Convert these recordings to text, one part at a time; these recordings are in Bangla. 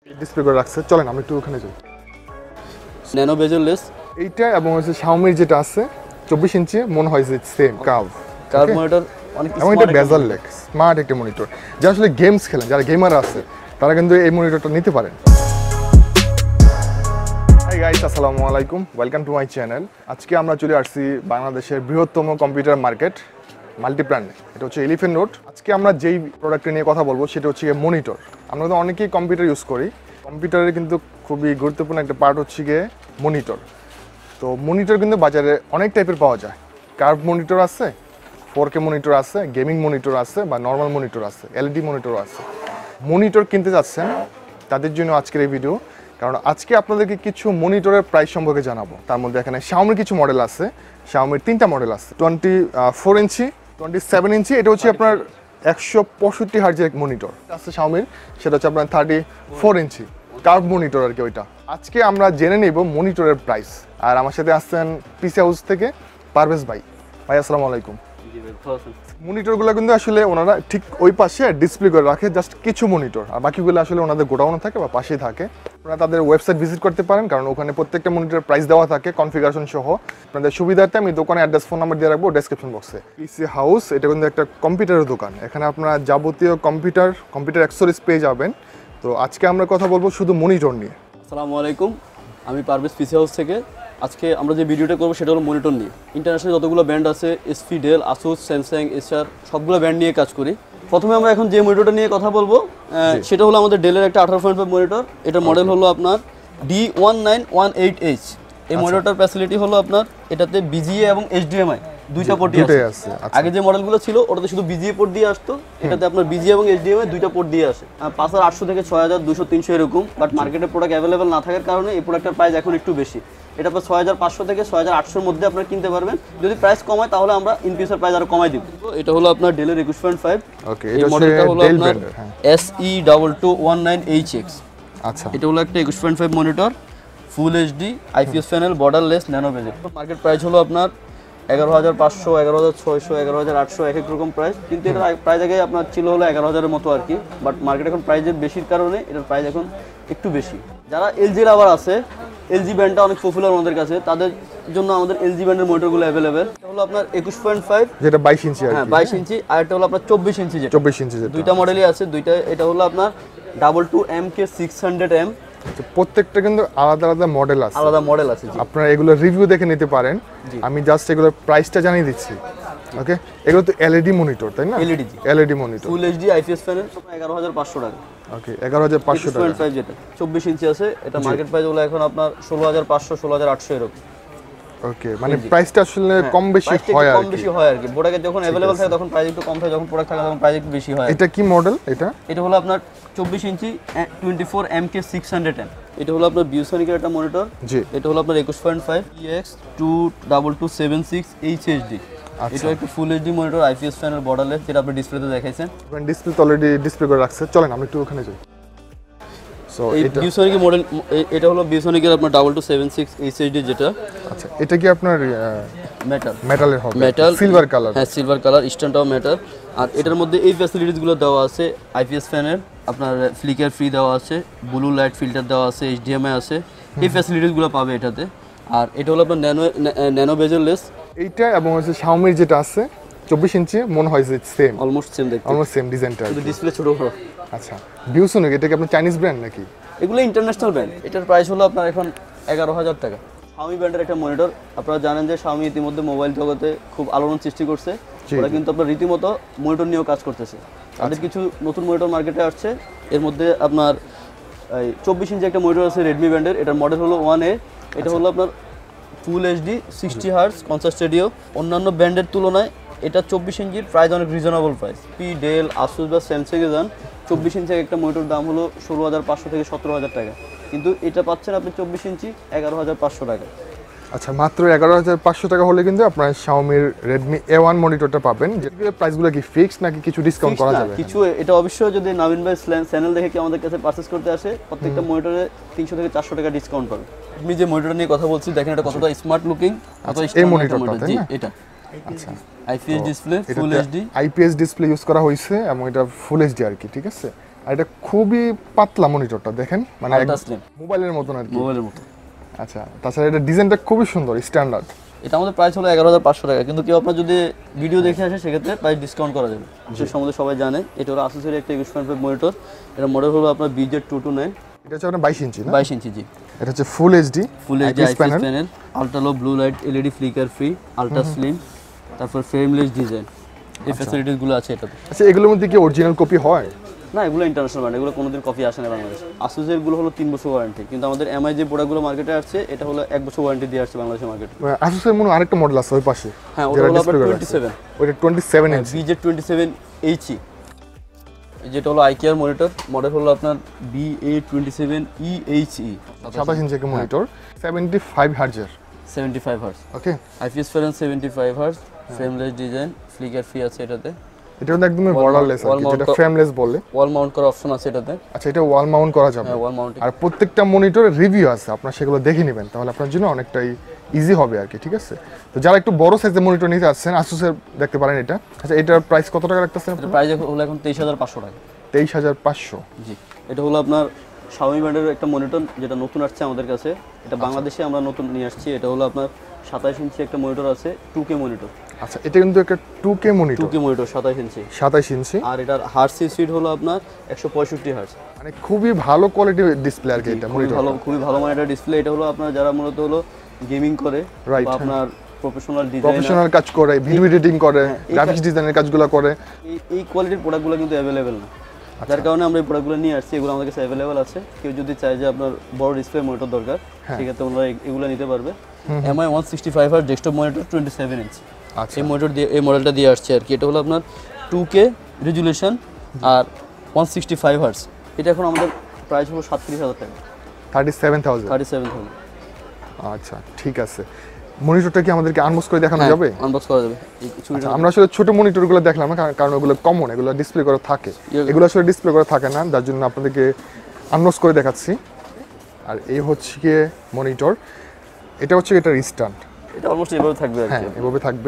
ডিসপ্লে করে রাখছে। চলেন আমরা একটু ওখানে যাই। ন্যানো বেজেললেস এইটা এবং হচ্ছে Xiaomi যেটা আছে 24 ইঞ্চি মনে হয় যে সেম কার্ভ মনিটর অনেক এবং এটা বেজেল লেস স্মার্ট একটা মনিটর। যারা আসলে গেমস খেলেন, যারা গেমার আছে তারা কিন্তু এই মনিটরটা নিতে পারেন। হাই গাইস, আসসালামু আলাইকুম, ওয়েলকাম টু মাই চ্যানেল। আজকে আমরা চলে আসছি বাংলাদেশের বৃহত্তম কম্পিউটার মার্কেট মাল্টিপ্ল্যান। এটা হচ্ছে এলিফ্যান্ট রোড। আজকে আমরা যেই প্রোডাক্টটা নিয়ে কথা বলবো সেটা হচ্ছে মনিটর। আমরা তো অনেকেই কম্পিউটার ইউজ করি, কম্পিউটারের কিন্তু খুবই গুরুত্বপূর্ণ একটা পার্ট হচ্ছে গিয়ে মনিটর। তো মনিটর কিন্তু বাজারে অনেক টাইপের পাওয়া যায়। কার্ভ মনিটর আছে, 4K মনিটর আছে, গেমিং মনিটর আছে, বা নর্মাল মনিটর আছে, এলইডি মনিটর আছে। মনিটর কিনতে যাচ্ছেন তাদের জন্য আজকের এই ভিডিও, কারণ আজকে আপনাদেরকে কিছু মনিটরের প্রাইস সম্পর্কে জানাবো। তার মধ্যে এখানে Xiaomi কিছু মডেল আছে। Xiaomi 3টা মডেল আছে, 24 ইঞ্চি, 27 ইঞ্চি। এটা হচ্ছে আপনার 165 হার্জের মনিটর আছে Xiaomi, সেটা হচ্ছে আপনার 34 ইঞ্চি কার্ভ মনিটর আর কি ওইটা। আজকে আমরা জেনে নিব মনিটরের প্রাইস। আর আমার সাথে আসছেন পিসি হাউস থেকে পারভেজ ভাই। ভাই আসসালামু আলাইকুম। মনিটরগুলো কিন্তু আসলে ওনারা ঠিক ওই পাশে ডিসপ্লে করে রাখে, জাস্ট কিছু মনিটর, আর বাকিগুলো আসলে ওনাদের গোডাউনে থাকে বা পাশেই থাকে। আপনারা তাদের ওয়েবসাইট ভিজিট করতে পারেন, কারণ ওখানে প্রত্যেকটা মনিটরের প্রাইস দেওয়া থাকে কনফিগারেশন সহ। আপনাদের সুবিধার্থে আমি দোকানে অ্যাড্রেস, ফোন নাম্বার দিয়ে রাখবো ডেসক্রিপশন বক্সে। পিসি হাউস এটা কিন্তু একটা কম্পিউটারের দোকান। এখানে আপনারা যাবতীয় কম্পিউটার অ্যাক্সেসরিজ পেয়ে যাবেন। তো আজকে আমরা কথা বলবো শুধু মনিটর নিয়ে। আসসালামু আলাইকুম, আমি পারভেজ পিসি হাউস থেকে। আজকে আমরা যে ভিডিওটা করবো সেটা হলো মনিটর নিয়ে। ইন্টারন্যাশনাল যতগুলো ব্র্যান্ড আছে, এসপি, ডেল, আসুস, স্যামসাং, এসার, সবগুলো ব্র্যান্ড নিয়ে কাজ করি। প্রথমে আমরা এখন যে মনিটরটা নিয়ে কথা বলবো সেটা হলো আমাদের ডেলের একটা 18.5 মনিটর। এটার মডেল হলো আপনার D1918H। এই মনিটরটার ফ্যাসিলিটি হলো আপনার এটাতে বিজিএ এবং এইচডিএমআই দুইটা পোর্টই আছে। আগে যে মডেলগুলো ছিল ওটাতে শুধু বিজিএ পোর্ট দিয়ে আসতো, এটাতে আপনার বিজিএ এবং এইচডিএমআই দুইটা পোর্ট দিয়ে আসে। 5800 থেকে 6200, 300 এরকম। বাট মার্কেটে প্রোডাক্ট অ্যাভেলেবেল না থাকার কারণে এই প্রোডাক্টের প্রাইস এখন একটু বেশি। এটা আপনার 6500 থেকে 6800-র মধ্যে আপনারা কিনতে পারবেন। যদি প্রাইস কমায় তাহলে আমরা ইন ফিউচার প্রাইস আরো কমাই দিব। এটা হলো আপনার ডেলের 21.5। ওকে, এই মডেলটা হলো আপনার SE2219HX। আচ্ছা, এটা হলো একটা 21.5 monitor, full HD, IPS panel, borderless, nano bezel. Market price হলো আপনার 11500, 11600, 11800, এক এক রকম প্রাইস। কিন্তু এটার প্রাইস আগে আপনার ছিল হলো 11000-এর মতো আর কি। বাট মার্কেট এখন প্রাইসের বেশির কারণে এটার প্রাইস এখন একটু বেশি। যারা এলজির আবার আছে, এলজি ব্র্যান্ডটা অনেক পপুলার আমাদের কাছে, তাদের জন্য আমাদের এলজি ব্র্যান্ডের মনিটরগুলো অ্যাভেলেবেল। এটা হলো আপনার 21.5, যেটা 22 ইঞ্চি, হ্যাঁ 22 ইঞ্চি। আর এটা হলো আপনার 24 ইঞ্চি, যেটা 24 ইঞ্চি। দুইটা মডেলই আছে, দুইটা। এটা হলো আপনার 22MK600M। প্রত্যেকটা কিন্তু আলাদা আলাদা মডেল আছে, আলাদা মডেল আছে। আপনারা এগুলো রিভিউ দেখে নিতে পারেন। আমি জাস্ট এগুলোর প্রাইসটা জানিয়ে দিচ্ছি। ওকে, এগুলো তো এলইডি মনিটর, তাই না? LED monitor, full HD, IPS panel, 11500 টাকা। ওকে, 11500 টাকা। 21.5 যেটা 24 ইঞ্চি আছে, এটা মার্কেট প্রাইস হলো এখন আপনার 16500, 16800 এরকম। ওকে, মানে প্রাইসটা আসলে কম বেশি হয় আর কি। কম বেশি হয় আর কি। প্রোডাক্ট যখন अवेलेबल থাকে তখন প্রাইস একটু কম থাকে, যখন প্রোডাক্ট থাকে তখন প্রাইস একটু বেশি হয়। এটা কি মডেল? এটা হলো আপনার 24 ইঞ্চি 24MK600M। এটা হলো আপনার বিউসনিকের একটা মনিটর। জি, এটা হলো আপনার 21.5 EX2277HD। এটা একটা full HD monitor, IPS panel, borderless, যেটা আপনি ডিসপ্লেতে দেখাইছেন। ডিসপ্লে তো অলরেডি ডিসপ্লে করে রাখছে। চলেন আমরা একটু ওখানে যাই। সো এই বিউসনিকের মডেল, এটা হলো বিউসনিকের আপনার 2276HD যেটা। আচ্ছা, এটা কি আপনার মেটালের হবে? Metal, silver colour. হ্যাঁ, সিলভার কালার, স্ট্যান্ডটাও মেটাল। আর এটার মধ্যে এই ফ্যাসিলিটিসগুলো দেওয়া আছে। আইপিএস প্যানেল, আপনার ফ্লিকার ফ্রি দেওয়া আছে, ব্লু লাইট ফিল্টার দেওয়া আছে, এইচডিএমআই আছে। এই ফ্যাসিলিটিসগুলো পাবে এটাতে। আর এটা হলো আপনার ন্যানো বেজেললেস। এইটা এবং হচ্ছে Xiaomi যেটা আছে 24 ইঞ্চি মনে হয় যে সেম, অলমোস্ট সেম দেখতে, অলমোস্ট সেম ডিজাইনটা, শুধু ডিসপ্লে ছোট বড়। আচ্ছা, বিউসনিক এটা কি আপনার চাইনিজ ব্র্যান্ড নাকি? এগুলো ইন্টারন্যাশনাল ব্র্যান্ড। এটার প্রাইস হলো আপনার এখন 11000 টাকা। Xiaomi ব্র্যান্ডের একটা মনিটর। আপনারা জানেন যে Xiaomi ইতিমধ্যে মোবাইল জগতে খুব আলোড়ন সৃষ্টি করছে। ওরা কিন্তু আপনার রীতিমতো মনিটর নিয়েও কাজ করতেছে। তাদের কিছু নতুন মনিটর মার্কেটে আসছে। এর মধ্যে আপনার 24 ইঞ্চি একটা মনিটর আছে রেডমি ব্র্যান্ডের। এটার মডেল হলো 1A। এটা হলো আপনার full HD, 60 hertz, conscious studio. অন্যান্য ব্র্যান্ডের তুলনায় এটা 24 ইঞ্চির প্রাইস অনেক reasonable price. P, Dell, Asus বা স্যামসাংয়ে যান, 24 ইঞ্চি একটা মনিটর দাম হলো 16500 থেকে 17000 টাকা। কিন্তু এটা পাচ্ছেন আপনি 24 ইঞ্চি 11500 টাকা। আচ্ছা, মাত্র 11500 টাকা হলে কিন্তু আপনার Xiaomi Redmi A1 মনিটরটা পাবেন। যেগুলো প্রাইসগুলো কি ফিক্সড নাকি কিছু ডিসকাউন্ট করা যাবে? কিছু, এটা অবশ্যই যদি নাবিন ভাই চ্যানেল দেখে কি আমাদের কাছে পারচেজ করতে আসে, প্রত্যেকটা মনিটরে 300 থেকে 400 টাকা ডিসকাউন্ট পাবে। আমি যে মনিটর নিয়ে কথা বলছি দেখেন এটা কতটা স্মার্ট লুকিং। এই মনিটরটা, তাই না? এটা আচ্ছা, IPS display, full HD, IPS display use করা হয়েছে এবং এটা ফুল এইচডি আর কি, ঠিক আছে? আর এটা খুবই পাতলা মনিটরটা দেখেন, মানে আলট্রা স্লিম মোবাইলের মতন আর কি। মোবাইলের মতো। আচ্ছা, তাছাড়া এটা ডিজাইনটা খুবই সুন্দর, স্ট্যান্ডার্ড। এটা আমাদের প্রাইস হলো 11,500 টাকা, কিন্তু কেউ আপনার যদি ভিডিও দেখে আসে সেক্ষেত্রে প্রাইস ডিসকাউন্ট করা যাবে। আসুস সম্বন্ধে সবাই জানে, এটা হলো আসুসের একটা 21.5 মনিটর। এটা মডেল হলো আপনার BZ229। এটা হচ্ছে আপনার 22 ইঞ্চি না? 22 ইঞ্চি জি। এটা হচ্ছে full HD IPS panel, ultra low blue light, LED flicker free, ultra slim, তারপর ফ্রেমলেস ডিজাইন, এই ফ্যাসিলিটিস গুলো আছে এটাতে। আচ্ছা, এগুলোর মধ্যে কি অরিজিনাল কপি হয়? না, এগুলো ইন্টারন্যাশনাল ব্র্যান্ড, এগুলো কোনোদিন কপি আসে না বাংলাদেশে। আসুসের গুলো হলো 3 বছর ওয়ারেন্টি, কিন্তু আমাদের MI যে প্রোডাক্টগুলো মার্কেটে আসছে এটা হলো 1 বছর ওয়ারেন্টি দিয়ে আসছে বাংলাদেশের মার্কেটে। আসুসের মনে হয় আরেকটা মডেল আছে ওই পাশে। হ্যাঁ, ওটা হলো আপনার 27। ওইটা 27 ইঞ্চি BZ27HE, যেটা হলো আইকিয়ার মনিটর। মডেল হলো আপনার BA27EHE, 27 ইঞ্চি একটা মনিটর, 75 হার্জের। 75 hertz. Okay, IPS panel 75 hertz, frameless design, flicker free আছে এটাতে। এটা কিন্তু একদমই বর্ডারলেস আর কি, যেটা ফ্রেমলেস বলে। ওয়াল মাউন্ট করার অপশন আছে এটাতে। আচ্ছা, এটা ওয়াল মাউন্ট করা যাবে। হ্যাঁ, ওয়াল মাউন্ট। আর প্রত্যেকটা মনিটরের রিভিউ আছে, আপনারা সেগুলো দেখে নেবেন, তাহলে আপনার জন্য অনেকটাই ইজি হবে আর কি। ঠিক আছে, তো যারা একটু বড় সাইজের মনিটর নিতে আসছেন আসুসের দেখতে পারেন এটা। আচ্ছা, এটার প্রাইস কত টাকা রাখতেছেন? এটার প্রাইস হলো এখন 23,500 টাকা। 23,500। জি। এটা হলো আপনার Xiaomi ব্র্যান্ডের একটা মনিটর, যেটা নতুন আসছে আমাদের কাছে। এটা বাংলাদেশে আমরা নতুন নিয়ে আসছি। এটা হলো আপনার 27 ইঞ্চি একটা মনিটর আছে, 2K মনিটর। আচ্ছা, এটা কিন্তু একটা 2K মনিটর। 2K মনিটর 27 ইঞ্চি। 27 ইঞ্চি। আর এটার হার্টজ স্পিড হলো আপনার 165 হার্টজ। মানে খুবই ভালো কোয়ালিটির ডিসপ্লে আর কি এটা মনিটর। খুবই ভালো মানের ডিসপ্লে। এটা হলো আপনার যারা মূলত হলো গেমিং করে বা আপনার প্রফেশনাল কাজ করে, ভিডিও এডিটিং করে, গ্রাফিক্স ডিজাইনের কাজগুলো করে, এই কোয়ালিটির প্রোডাক্টগুলো কিন্তু অ্যাভেলেবেল না। যার কারণে আমরা এই প্রোডাক্টগুলো নিয়ে আসছি। এগুলো আমাদের কাছে অ্যাভেলেবেল আছে। কেউ যদি চায় যে আপনার বড় ডিসপ্লে মনিটর দরকার, সেক্ষেত্রে ওনারা এগুলো নিতে পারবে। MI 165 hertz desktop monitor 27 inch. আচ্ছা, এই মডেলটা দিয়ে আসছে আর কি। এটা হলো আপনার 2K রেজুলেশন আর 165 হার্জ। এটা এখন আমাদের প্রাইস হলো 37,000 টাকা। 37,000। আচ্ছা, ঠিক আছে। মনিটরটা কি আমাদেরকে আনবক্স করে দেখানো যাবে? আনবক্স করা যাবে। আচ্ছা, আমরা আসলে ছোট মনিটরগুলো দেখলাম না, কারণ ওগুলো কমন, এগুলো ডিসপ্লে করা থাকে। এগুলো আসলে ডিসপ্লে করা থাকে না, যার জন্য আপনাদেরকে আনবক্স করে দেখাচ্ছি। আর এই হচ্ছে কি মনিটর, এটা হচ্ছে এটার স্ট্যান্ড। এটা অলমোস্ট এভাবে থাকবে আর কি। হ্যাঁ, এভাবে থাকবে,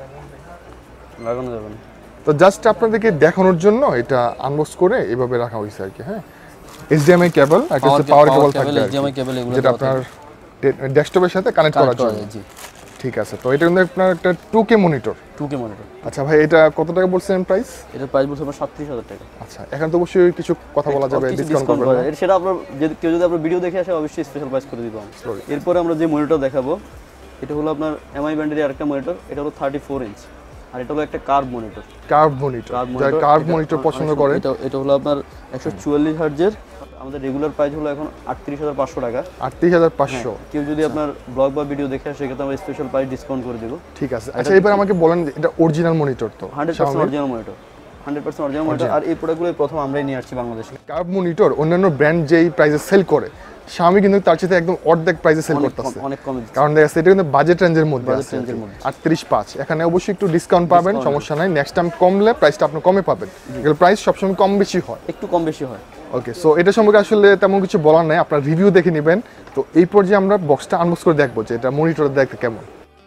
লাগানো যাবে না। তো জাস্ট আপনাদেরকে দেখানোর জন্য এটা আনবক্স করে এভাবে রাখা হয়েছে আর কি। হ্যাঁ, HDMI কেবল, একটা পাওয়ার কেবল থাকবে, HDMI কেবল, এগুলো যেটা আপনার ডেস্কটপের সাথে কানেক্ট করার জন্য। জি, ঠিক আছে। তো এটা কিন্তু আপনার একটা 2K মনিটর। 2K monitor. আচ্ছা ভাই, এটা কত টাকা বলছেন প্রাইস? এটার প্রাইস বলছে আপনার 37,000 টাকা। আচ্ছা, এখন তো অবশ্যই কিছু কথা বলা যাবে, ডিসকাউন্ট করবেন না? সেটা আপনার কেউ যদি আপনার ভিডিও দেখে আসে অবশ্যই স্পেশাল প্রাইস করে দিব আমরা। এরপরে আমরা যে মনিটর দেখাবো, এটা হলো আপনার MI ব্র্যান্ডের আরেকটা মনিটর। এটা হলো 34 ইঞ্চ, আর এটা হলো একটা কার্ভ মনিটর। কার্ভ মনিটর, যারা কার্ভ মনিটর পছন্দ করে। এটা হলো আপনার 144 হার্জের। আমাদের রেগুলার প্রাইস হলো এখন 38,500 টাকা। 38,500। কেউ যদি আপনার ব্লগ বা ভিডিও দেখে আসে সেক্ষেত্রে আমরা স্পেশাল প্রাইস ডিসকাউন্ট করে দেব। ঠিক আছে। আচ্ছা, এবার আমাকে বলেন, এটা অরিজিনাল মনিটর তো? 100% অরিজিনাল মনিটর, 100% অরিজিনাল মনিটর। আর এই প্রোডাক্টগুলো প্রথম আমরাই নিয়ে আসছি বাংলাদেশে। কার্ভ মনিটর অন্যান্য ব্র্যান্ড যেই প্রাইসে সেল করে, Xiaomi কিন্তু তার সাথে একদম অর্ধেক প্রাইসে সেল করতেছে, অনেক কমে। কারণ দেখা যাচ্ছে এটা কিন্তু বাজেট রেঞ্জের মধ্যে আছে, 38,500। এখানে অবশ্যই একটু ডিসকাউন্ট পাবেন, সমস্যা নাই। নেক্সট টাইম কমলে প্রাইসটা আপনি কমে পাবেন। এগুলো প্রাইস সবসময় কম বেশি হয়, একটু কম বেশি হয়। ওকে, সো এটা সম্পর্কে আসলে তেমন কিছু বলার নাই, আপনার রিভিউ দেখে নেবেন। তো এই পর্যায়ে আমরা বক্সটা আনবক্স করে দেখবো যে এটা মনিটর দেখতে কেমন।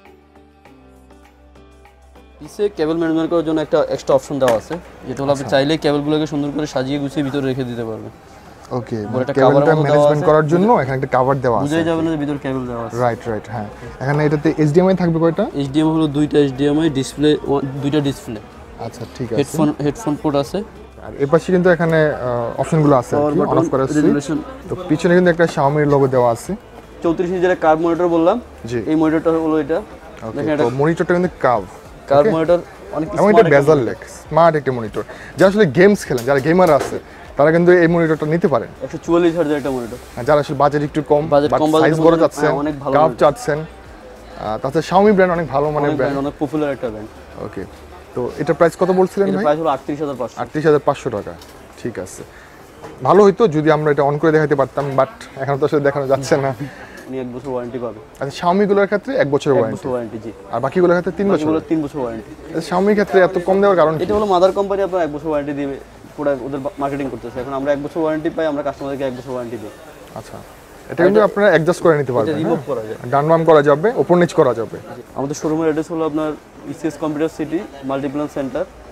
পিসে কেবল ম্যানেজমেন্ট করার জন্য একটা এক্সট্রা অপশন দেওয়া আছে, যেটা হলো আপনি চাইলে কেবলগুলোকে সুন্দর করে সাজিয়ে গুছিয়ে ভিতরে রেখে দিতে পারবেন। ওকে, কেবলটা ম্যানেজমেন্ট করার জন্য এখানে একটা কভার দেওয়া আছে, বুঝাই যাবে না যে ভিতরে কেবল দেওয়া আছে। রাইট, হ্যাঁ। এখানে এটাতে HDMI থাকবে কয়টা? HDMI হলো দুইটা HDMI, ডিসপ্লে দুইটা ডিসপ্লে। আচ্ছা, ঠিক আছে। হেডফোন পোর্ট আছে। আর এই পাশে কিন্তু এখানে অপশনগুলো আছে, অন অফ করার সুইচ। তো পিছনে কিন্তু একটা Xiaomi এর লোগো দেওয়া আছে। 34 ইঞ্চের কার্ভ মনিটর বললাম, জি। এই মনিটরটা হলো এটা। দেখেন, এটা মনিটরটা কিন্তু কার্ভ মনিটর, অনেক স্মার্ট, এটা বেজাল লেক, স্মার্ট একটা মনিটর। যারা আসলে গেমস খেলেন, যারা গেমার আছে, তারা কিন্তু এই মনিটরটা নিতে পারেন। 144 হার্জের একটা মনিটর। যারা আসলে বাজেট একটু কম, সাইজ বড় চাচ্ছেন, কার্ভ চাচ্ছেন, তাছাড়া Xiaomi ব্র্যান্ড অনেক ভালো মানের ব্র্যান্ড, অনেক পপুলার একটা ব্র্যান্ড। ওকে, তো এটা প্রাইস কত বলছিলেন ভাই? এর প্রাইস হলো 38,500। 38,500 টাকা। ঠিক আছে, ভালো হইতো যদি আমরা এটা অন করে দেখাতে পারতাম, বাট এখন তো আসলে দেখানো যাচ্ছে না। আপনি 1 বছর ওয়ারেন্টি পাবেন। আচ্ছা, Xiaomi গুলোর ক্ষেত্রে 1 বছরের ওয়ারেন্টি, জি। আর বাকিগুলোর ক্ষেত্রে 3 বছর। 3 বছর ওয়ারেন্টি। Xiaomi ক্ষেত্রে এত কম দেওয়ার কারণ এটা হলো মাদার কোম্পানি আপনার 1 বছর ওয়ারেন্টি দিবে, পুরো ওদের মার্কেটিং করতেছে। এখন আমরা 1 বছর ওয়ারেন্টি পাই, আমরা কাস্টমারদেরকে 1 বছর ওয়ারেন্টি দিই। আচ্ছা, এটা কিন্তু আপনারা অ্যাডজাস্ট করে নিতে পারবেন, রিমুভ করা যায়, ডান বাম করা যাবে, উপর নিচ করা যাবে। আমাদের শোরুমের অ্যাড্রেস হলো আপনার ECS Computer City Multiplan Center,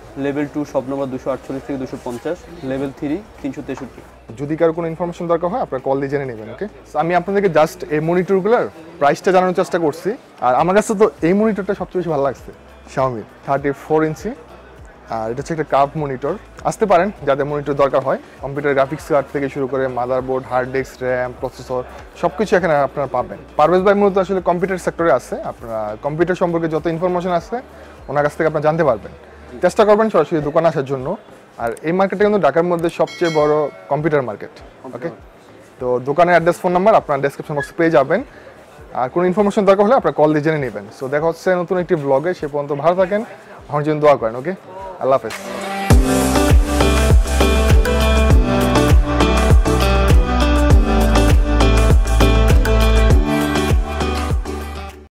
level 2 shop number 248 থেকে 250, লেভেল 3 363। যদি কারো কোনো ইনফরমেশন দরকার হয় আপনারা কল দিয়ে জেনে নেবেন। ওকে, আমি আপনাদেরকে জাস্ট এই মনিটরগুলোর প্রাইসটা জানানোর চেষ্টা করছি। আর আমার কাছে তো এই মনিটরটা সবচেয়ে বেশি ভালো লাগছে, Xiaomi 34 ইঞ্চি। আর এটা হচ্ছে একটা কার্ভ মনিটর। আসতে পারেন যাদের মনিটর দরকার হয়, কম্পিউটার গ্রাফিক্স কার্ড থেকে শুরু করে motherboard, hard disk, RAM, processor সব কিছু এখানে আপনারা পাবেন। পারভেজ ভাই মূলত আসলে কম্পিউটার সেক্টরে আছে, আপনারা কম্পিউটার সম্পর্কে যত ইনফরমেশন আছে ওনার কাছ থেকে আপনারা জানতে পারবেন। চেষ্টা করবেন সরাসরি দোকানে আসার জন্য। আর এই মার্কেটটা কিন্তু ঢাকার মধ্যে সবচেয়ে বড় কম্পিউটার মার্কেট। ওকে, তো দোকানের অ্যাড্রেস, ফোন নাম্বার আপনার ডেসক্রিপশন বক্সে পেয়ে যাবেন। আর কোনো ইনফরমেশন দরকার হলে আপনার কল দিয়ে জেনে নেবেন। সো দেখা হচ্ছে নতুন একটি ব্লগে, সে পর্যন্ত ভালো থাকেন, আমার জন্য দোয়া করেন। ওকে, আল্লাহ হাফেজ।